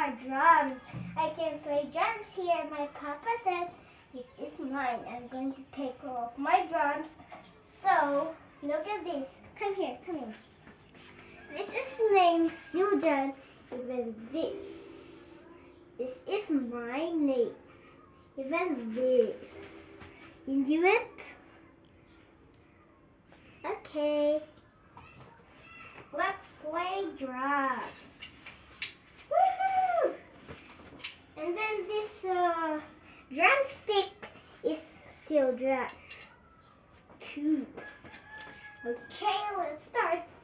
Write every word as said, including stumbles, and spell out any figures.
are drums. I can play drums here. My papa said, this is mine. I'm going to take off my drums. So, look at this. Come here, come here. This is named Siljan. Even this. This is my name. Even this. You do it? Okay. Let's play drums. Woohoo! And then this uh, drumstick is Siljan too. Okay, let's start.